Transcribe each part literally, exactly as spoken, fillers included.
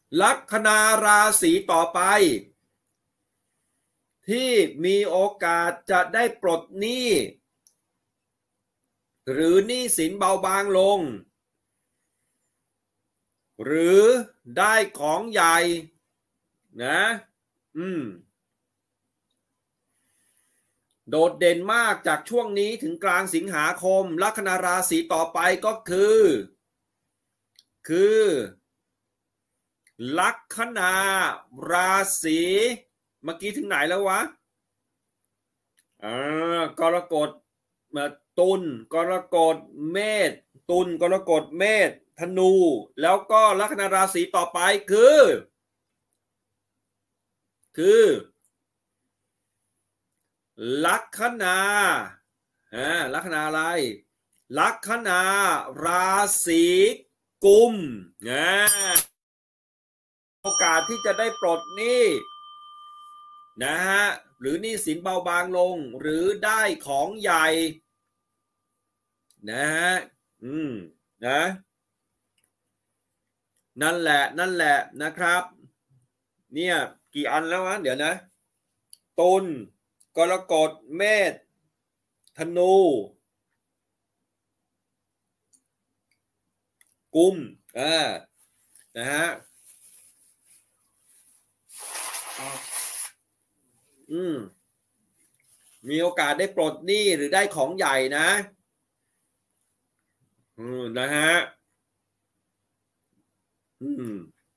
ลัคนาราศีต่อไปที่มีโอกาสจะได้ปลดหนี้หรือหนี้สินเบาบางลงหรือได้ของใหญ่นะอืมโดดเด่นมากจากช่วงนี้ถึงกลางสิงหาคมลัคนาราศีต่อไปก็คือคือลัคนาราศีเมื่อกี้ถึงไหนแล้ววะอ่ากรกฎตุลกรกฎเมษตุลกรกฎเมษธนูแล้วก็ลัคนาราศีต่อไปคือคือลัคนาอ่าลัคนาอะไรลัคนาราศีกุมนะโอกาสที่จะได้ปลดหนี้นะฮะหรือหนี้สินเบาบางลงหรือได้ของใหญ่นะฮะอืมนะนั่นแหละนั่นแหละนะครับเนี่ยกี่อันแล้ววะเดี๋ยวนะตุลกรกฎเมษธนูกุมอ่านะฮะอืมมีโอกาสได้ปลดหนี้หรือได้ของใหญ่นะอืมนะฮะอืม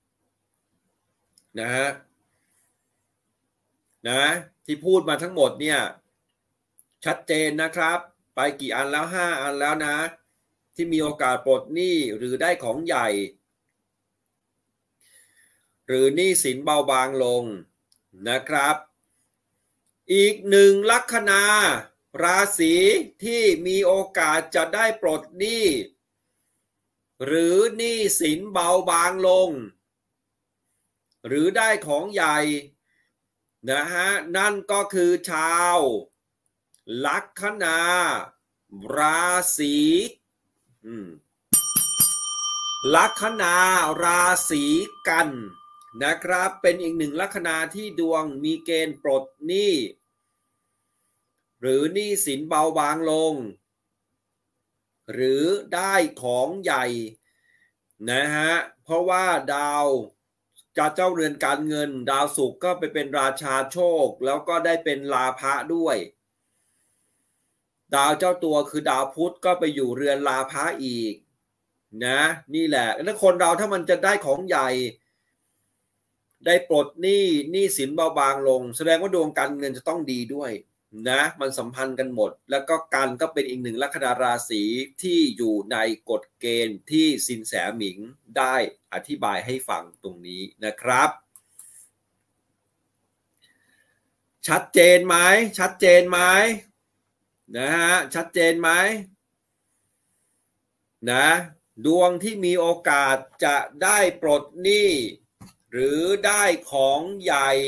นะฮะนะที่พูดมาทั้งหมดเนี่ยชัดเจนนะครับไปกี่อันแล้วห้าอันแล้วนะที่มีโอกาสปลดหนี้หรือได้ของใหญ่หรือหนี้สินเบาบางลงนะครับอีกหนึ่งลัคนาราศีที่มีโอกาสจะได้ปลดหนี้หรือหนี้สินเบาบางลงหรือได้ของใหญ่นะฮะนั่นก็คือชาวลัคนาราศีลัคนาราศีกันนะครับเป็นอีกหนึ่งลัคนาที่ดวงมีเกณฑ์ปลดหนี้หรือหนี้สินเบาบางลงหรือได้ของใหญ่นะฮะเพราะว่าดาวจากเจ้าเรือนการเงินดาวศุกร์ก็ไปเป็นราชาโชคแล้วก็ได้เป็นลาภะด้วยดาวเจ้าตัวคือดาวพุธก็ไปอยู่เรือนลาภะอีกนะนี่แหละแล้วคนเราถ้ามันจะได้ของใหญ่ได้ปลดหนี้หนี้สินเบาบางลงแสดงว่าดวงการเงินจะต้องดีด้วยนะมันสัมพันธ์กันหมดแล้วก็กันก็เป็นอีกหนึ่งลัคนาราศีที่อยู่ในกฎเกณฑ์ที่สินแสหมิงได้อธิบายให้ฟังตรงนี้นะครับชัดเจนไหมชัดเจนไหมนะฮะชัดเจนไหมนะดวงที่มีโอกาสจะได้ปลดหนี้หรือได้ของใหญ่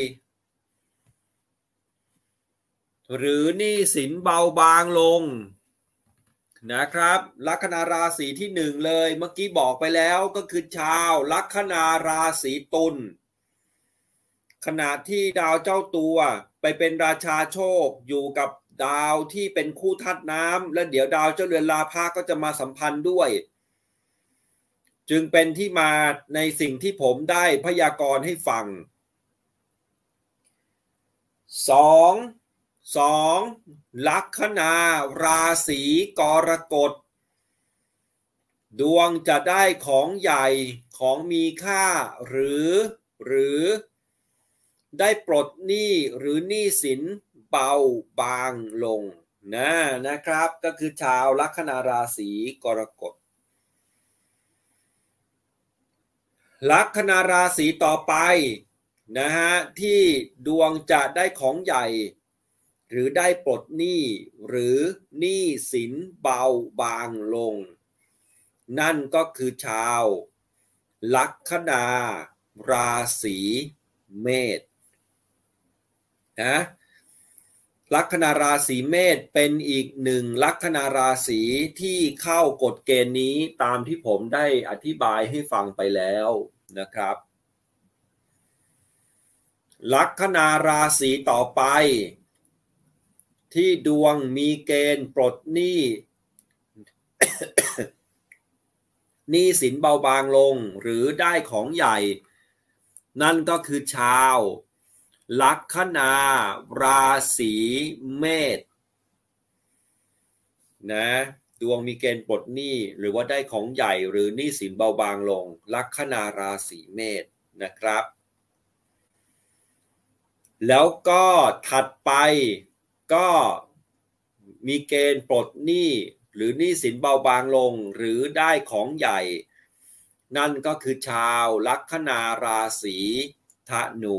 หรือหนี้สินเบาบางลงนะครับลัคนาราศีที่หนึ่งเลยเมื่อกี้บอกไปแล้วก็คือชาวลัคนาราศีตุลขณะที่ดาวเจ้าตัวไปเป็นราชาโชคอยู่กับดาวที่เป็นคู่ธาตุน้ำและเดี๋ยวดาวเจ้าเรือนลาภะก็จะมาสัมพันธ์ด้วยจึงเป็นที่มาในสิ่งที่ผมได้พยากรณ์ให้ฟังสองสองลัคนาราศีกรกฎดวงจะได้ของใหญ่ของมีค่าหรือหรือได้ปลดหนี้หรือหนี้สินเบาบางลงนะนะครับก็คือชาวลัคนาราศีกรกฎลัคนาราศีต่อไปนะฮะที่ดวงจะได้ของใหญ่หรือได้ปลดหนี้หรือหนี้สินเบาบางลงนั่นก็คือชาวลัคนาราศีเมษนะลัคนาราศีเมษเป็นอีกหนึ่งลัคนาราศีที่เข้ากฎเกณฑ์นี้ตามที่ผมได้อธิบายให้ฟังไปแล้วนะครับลัคนาราศีต่อไปที่ดวงมีเกณฑ์ปลดหนี้ หนี้สินเบาบางลงหรือได้ของใหญ่นั่นก็คือชาวลัคนาราศีเมษนะดวงมีเกณฑ์ปลดหนี้หรือว่าได้ของใหญ่หรือหนี้สินเบาบางลงลัคนาราศีเมษนะครับแล้วก็ถัดไปก็มีเกณฑ์ปลดหนี้หรือหนี้สินเบาบางลงหรือได้ของใหญ่นั่นก็คือชาวลัคนาราศีธนู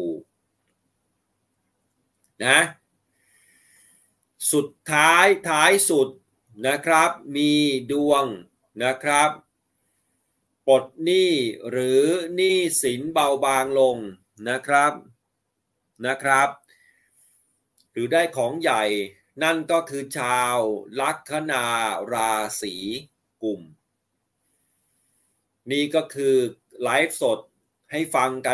นะสุดท้ายท้ายสุดนะครับมีดวงนะครับปลดหนี้หรือหนี้สินเบาบางลงนะครับนะครับหรือได้ของใหญ่นั่นก็คือชาวลัคนาราศีกุมนี่ก็คือไลฟ์สดให้ฟังกัน